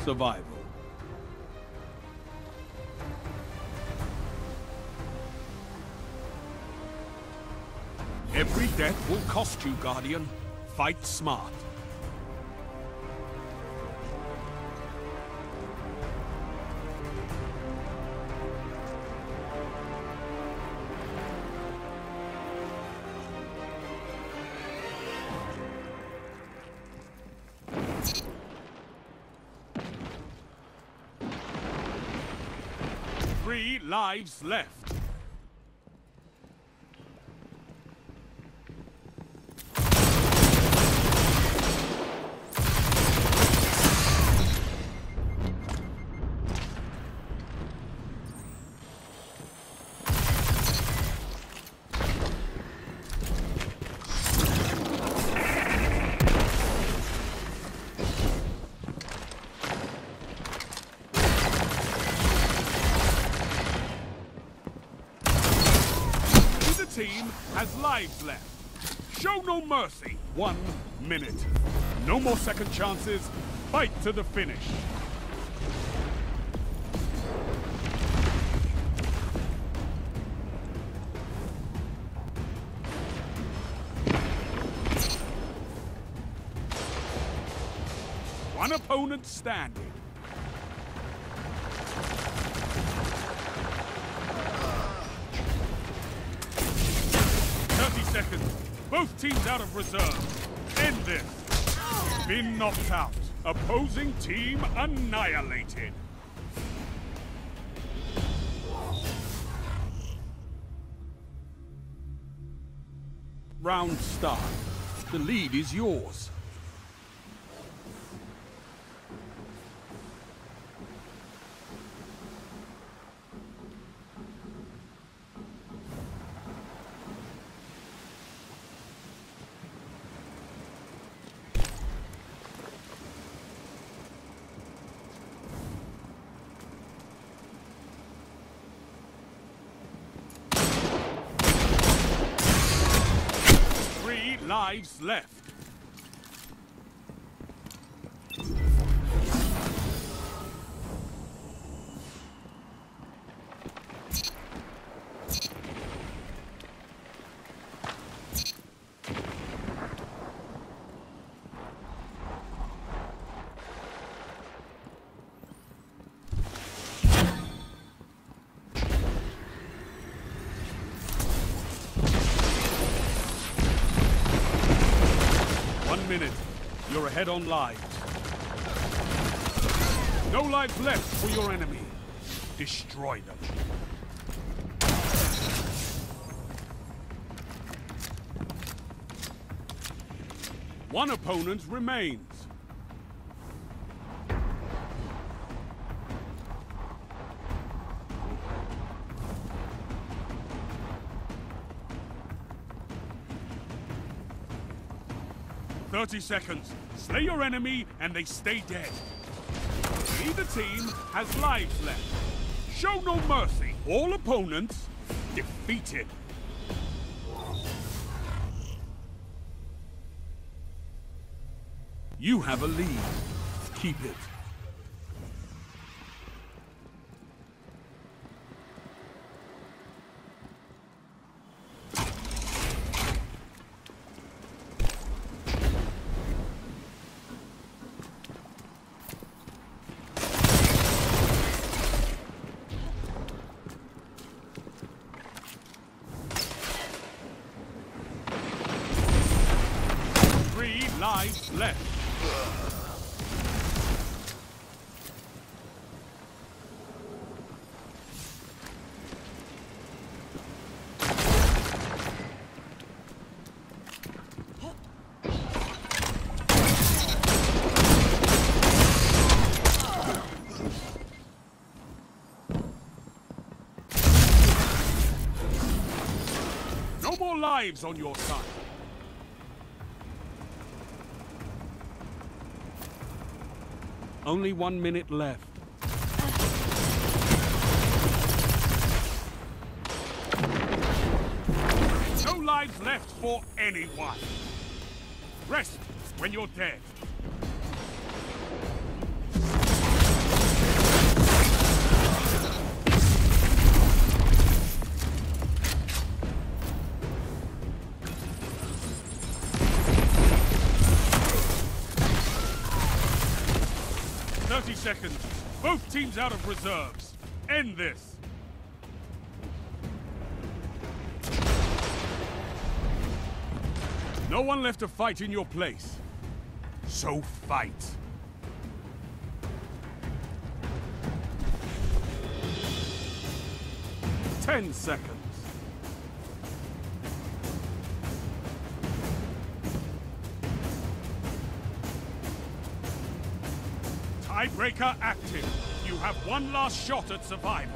survival. Every death will cost you, Guardian. Fight smart. Three lives left. Team has lives left. Show no mercy. 1 minute. No more second chances. Fight to the finish. One opponent standing. Seconds. Both teams out of reserve. End this. Been knocked out. Opposing team annihilated. Round start. The lead is yours. Lives left. Minute. You're ahead on lives. No lives left for your enemy. Destroy them. One opponent remains. "30 seconds. Slay your enemy and they stay dead. Neither team has lives left. Show no mercy. All opponents defeated." You have a lead. Keep it. Lives left. No more lives on your side. Only 1 minute left. No lives left for anyone. Rest when you're dead. 30 seconds. Both teams out of reserves. End this. No one left to fight in your place. So fight. Ten seconds. Tiebreaker active. You have one last shot at survival.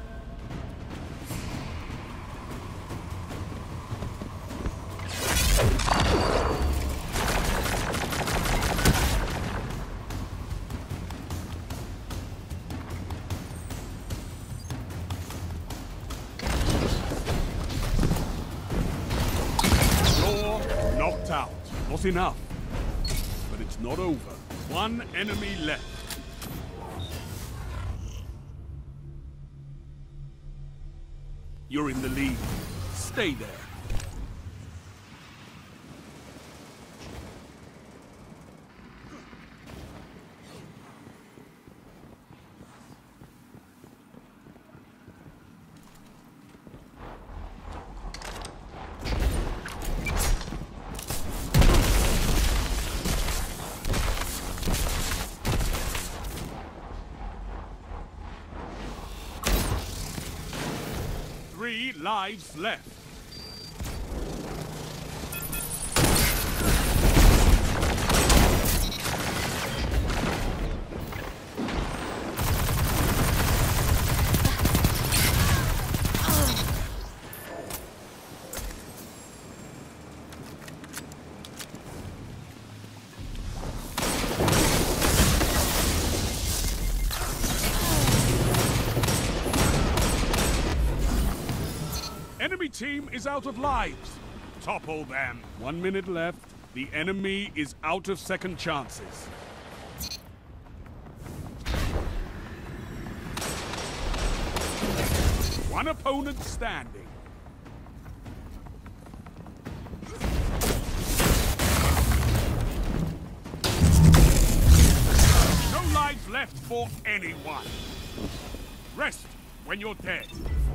You're knocked out. Not enough. But it's not over. One enemy left. You're in the lead. Stay there. Three lives left. Enemy team is out of lives. Topple them. 1 minute left. The enemy is out of second chances. One opponent standing. No lives left for anyone. Rest when you're dead.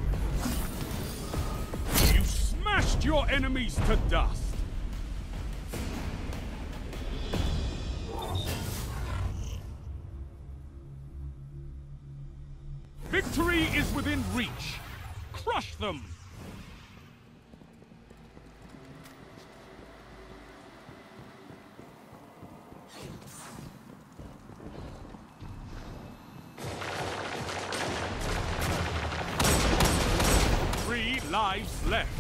Smashed your enemies to dust. Victory is within reach. Crush them. Three lives left.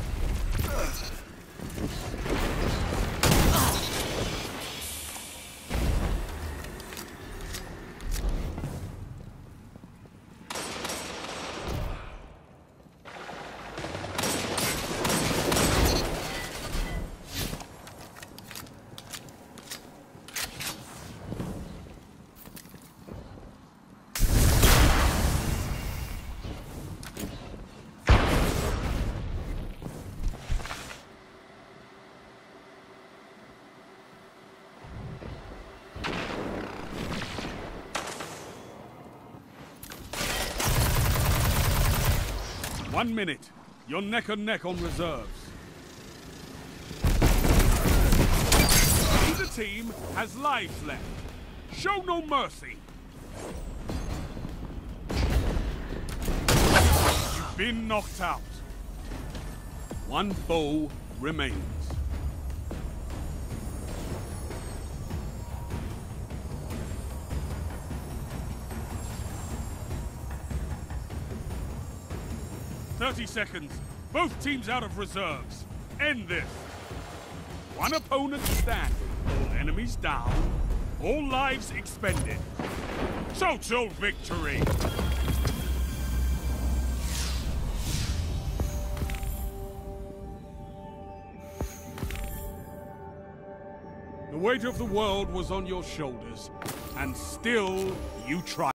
One minute. You're neck and neck on reserves. Neither team has lives left. Show no mercy. You've been knocked out. One foe remains. "30 seconds. Both teams out of reserves. End this. One opponent standing. All enemies down. All lives expended. Total victory. The weight of the world was on your shoulders, and still you tried.